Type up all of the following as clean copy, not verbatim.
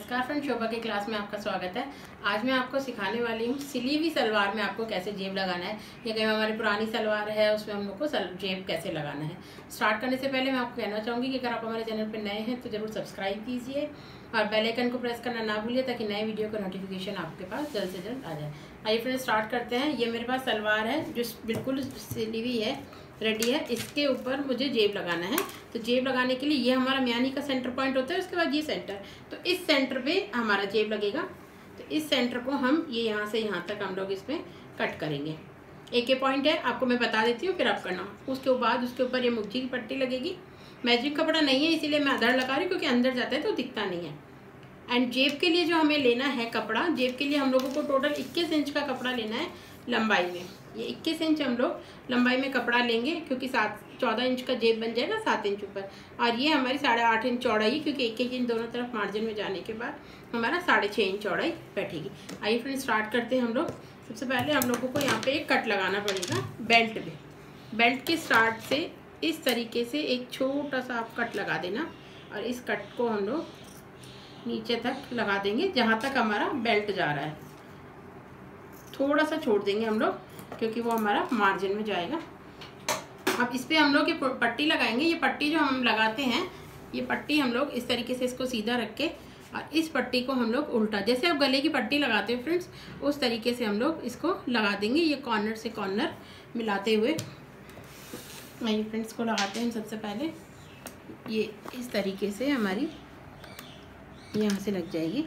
नमस्कार फ्रेंड, शोभा की क्लास में आपका स्वागत है। आज मैं आपको सिखाने वाली हूँ सिली हुई सलवार में आपको कैसे जेब लगाना है। या कहीं हमारी पुरानी सलवार है उसमें हम लोग को जेब कैसे लगाना है। स्टार्ट करने से पहले मैं आपको कहना चाहूँगी कि अगर आप हमारे चैनल पर नए हैं तो ज़रूर सब्सक्राइब कीजिए और बेल आइकन को प्रेस करना ना भूलिए ताकि नए वीडियो का नोटिफिकेशन आपके पास जल्द से जल्द आ जाए। आइए फ्रेंड स्टार्ट करते हैं। ये मेरे पास सलवार है जो बिल्कुल सिली हुई है, रेडी है। इसके ऊपर मुझे जेब लगाना है। तो जेब लगाने के लिए ये हमारा म्यानी का सेंटर पॉइंट होता है, उसके बाद ये सेंटर, तो इस सेंटर पे हमारा जेब लगेगा। तो इस सेंटर को हम ये यहाँ से यहाँ तक हम लोग इसमें कट करेंगे। एक पॉइंट है, आपको मैं बता देती हूँ फिर आप करना। उसके बाद उसके ऊपर ये मुज्जी की पट्टी लगेगी। मैचिंग कपड़ा नहीं है इसीलिए मैं अधड़ लगा रही हूँ, क्योंकि अंदर जाता है तो दिखता नहीं है। एंड जेब के लिए जो हमें लेना है कपड़ा, जेब के लिए हम लोगों को टोटल 21 इंच का कपड़ा लेना है लंबाई में। ये 21 इंच हम लोग लंबाई में कपड़ा लेंगे, क्योंकि 14 इंच का जेब बन जाएगा 7 इंच ऊपर। और ये हमारी 8.5 इंच चौड़ाई, क्योंकि 1 इंच दोनों तरफ मार्जिन में जाने के बाद हमारा 6.5 इंच चौड़ाई बैठेगी। आइए फ्रेंड स्टार्ट करते हैं हम लोग। सबसे पहले हम लोगों को यहाँ पे एक कट लगाना पड़ेगा बेल्ट में। बेल्ट के स्टार्ट से इस तरीके से एक छोटा सा आप कट लगा देना, और इस कट को हम लोग नीचे तक लगा देंगे जहाँ तक हमारा बेल्ट जा रहा है। थोड़ा सा छोड़ देंगे हम लोग, क्योंकि वो हमारा मार्जिन में जाएगा। अब इस पे हम लोग ये पट्टी लगाएंगे। ये पट्टी जो हम लगाते हैं, ये पट्टी हम लोग इस तरीके से इसको सीधा रख के, और इस पट्टी को हम लोग उल्टा, जैसे आप गले की पट्टी लगाते हो फ्रेंड्स, उस तरीके से हम लोग इसको लगा देंगे। ये कॉर्नर से कॉर्नर मिलाते हुए ये फ्रेंड्स को लगाते हैं। सबसे पहले ये इस तरीके से हमारी यहाँ से लग जाएगी।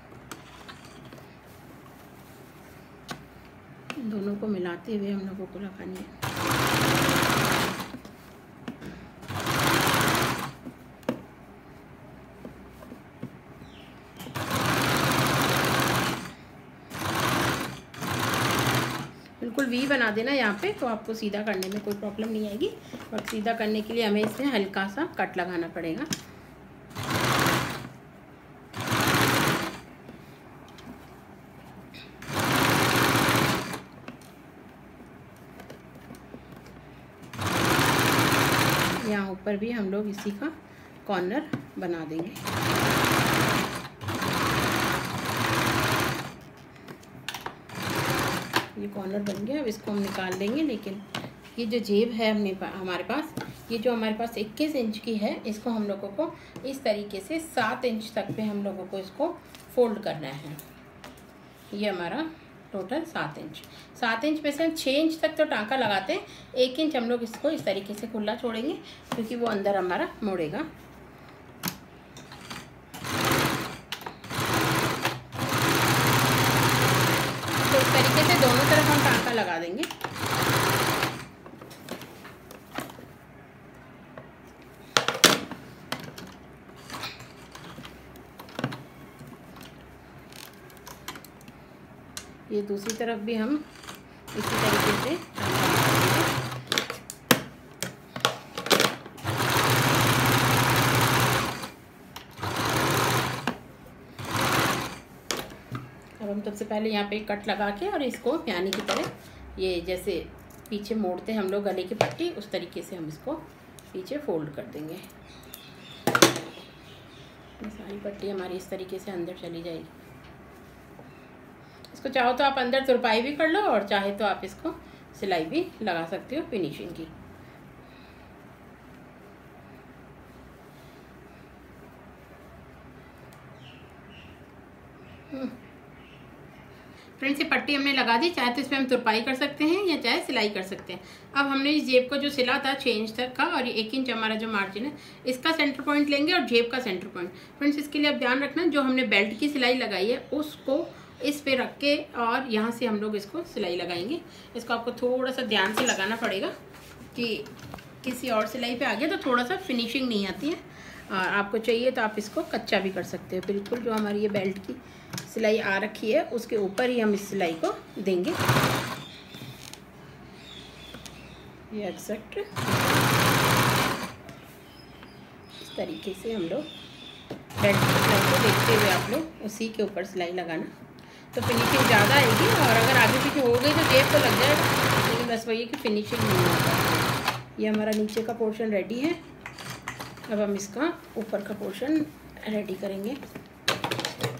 दोनों को मिलाते हुए हम लोगों को लगानी है। बिल्कुल वी बना देना यहाँ पे, तो आपको सीधा करने में कोई प्रॉब्लम नहीं आएगी। और सीधा करने के लिए हमें इसमें हल्का सा कट लगाना पड़ेगा। यहाँ ऊपर भी हम लोग इसी का कॉर्नर बना देंगे। ये कॉर्नर बन गया। अब इसको हम निकाल देंगे। लेकिन ये जो जेब है हमारे पास, ये जो हमारे पास 21 इंच की है, इसको हम लोगों को इस तरीके से 7 इंच तक पे हम लोगों को इसको फोल्ड करना है। ये हमारा टोटल 7 इंच। 7 इंच में से हम 6 इंच तक तो टांका लगाते हैं। 1 इंच हम लोग इसको इस तरीके से खुला छोड़ेंगे, क्योंकि वो अंदर हमारा मुड़ेगा। तो इस तरीके से दोनों तरफ हम टांका लगा देंगे। ये दूसरी तरफ भी हम इसी तरीके से अब हम सबसे पहले यहाँ पे कट लगा के, और इसको म्यानी की तरह, ये जैसे पीछे मोड़ते हैं हम लोग गले की पट्टी, उस तरीके से हम इसको पीछे फोल्ड कर देंगे। ये सारी पट्टी हमारी इस तरीके से अंदर चली जाएगी। इसको चाहो तो आप अंदर तुरपाई भी कर लो, और चाहे तो आप इसको सिलाई भी लगा सकते हो फिनिशिंग की। फ्रेंड्स, ये पट्टी हमने लगा दी। चाहे तो इसमें हम तुरपाई कर सकते हैं या चाहे सिलाई कर सकते हैं। अब हमने इस जेब को जो सिला था 6 इंच तक का, और ये 1 इंच हमारा जो मार्जिन है, इसका सेंटर पॉइंट लेंगे और जेब का सेंटर पॉइंट। फ्रेंड्स, इसके लिए आप ध्यान रखना, जो हमने बेल्ट की सिलाई लगाई है उसको इस पे रख के, और यहाँ से हम लोग इसको सिलाई लगाएंगे। इसको आपको थोड़ा सा ध्यान से लगाना पड़ेगा, कि किसी और सिलाई पे आ गया तो थोड़ा सा फिनिशिंग नहीं आती है। और आपको चाहिए तो आप इसको कच्चा भी कर सकते हो। बिल्कुल जो हमारी ये बेल्ट की सिलाई आ रखी है उसके ऊपर ही हम इस सिलाई को देंगे। ये एग्जैक्ट इस तरीके से हम लोग बेल्ट की सिलाई को देखते हुए आप लोग उसी के ऊपर सिलाई लगाना, तो फिनिशिंग ज़्यादा आएगी। और अगर आगे पीछे हो गई तो जेब तो लग जाएगा, लेकिन बस वही है कि फिनिशिंग नहीं होता। ये हमारा नीचे का पोर्शन रेडी है। अब हम इसका ऊपर का पोर्शन रेडी करेंगे।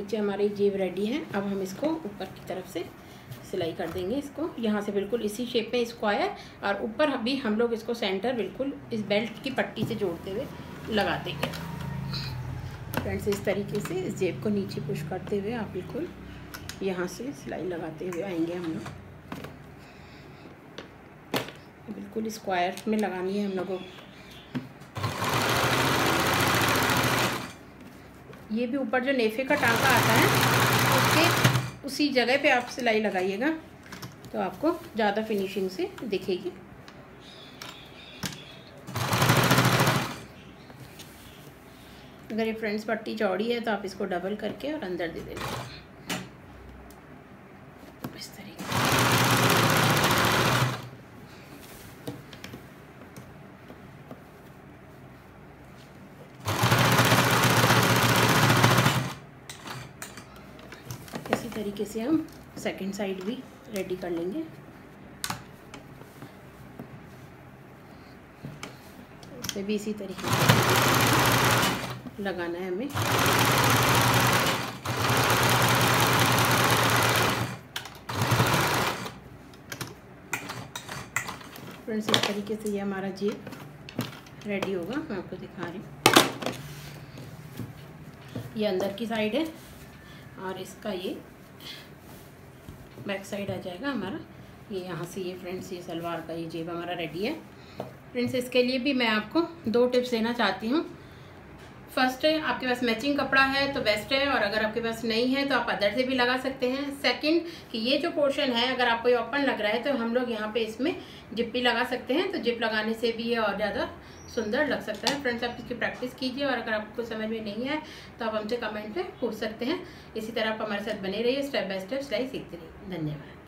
नीचे हमारी जेब रेडी है। अब हम इसको ऊपर की तरफ से सिलाई कर देंगे। इसको यहाँ से बिल्कुल इसी शेप में स्क्वायर, और ऊपर भी हम लोग इसको सेंटर बिल्कुल इस बेल्ट की पट्टी से जोड़ते हुए लगा देंगे। फ्रेंड्स, इस तरीके से इस जेब को नीचे पुश करते हुए आप बिल्कुल यहाँ से सिलाई लगाते हुए आएंगे। हम लोग बिल्कुल स्क्वायर में लगानी है हम लोगों को। ये भी ऊपर जो नेफे का टांका आता है उसके उसी जगह पे आप सिलाई लगाइएगा, तो आपको ज़्यादा फिनिशिंग से दिखेगी। अगर ये फ्रेंड्स पट्टी चौड़ी है तो आप इसको डबल करके और अंदर दे देंगे इस तरीके से। इसी तरीके से हम सेकंड साइड भी रेडी कर लेंगे। इसे भी इसी तरीके से लगाना है हमें। फ्रेंड्स, इस तरीके से ये हमारा जेब रेडी होगा। मैं आपको दिखा रही हूँ। ये अंदर की साइड है और इसका ये बैक साइड आ जाएगा हमारा। ये यहाँ से ये फ्रेंड्स ये सलवार का ये जेब हमारा रेडी है। फ्रेंड्स, इसके लिए भी मैं आपको 2 टिप्स देना चाहती हूँ। फर्स्ट है, आपके पास मैचिंग कपड़ा है तो बेस्ट है, और अगर आपके पास नहीं है तो आप अदर से भी लगा सकते हैं। सेकंड कि ये जो पोर्शन है अगर आपको ये ओपन लग रहा है तो हम लोग यहाँ पे इसमें जिप भी लगा सकते हैं, तो जिप लगाने से भी ये और ज़्यादा सुंदर लग सकता है। फ्रेंड्स, आप इसकी प्रैक्टिस कीजिए, और अगर आपको समझ में नहीं है तो आप हमसे कमेंट में पूछ सकते हैं। इसी तरह आप हमारे साथ बने रहिए, स्टेप बाय स्टेप सिलाई सीखते रहिए। धन्यवाद।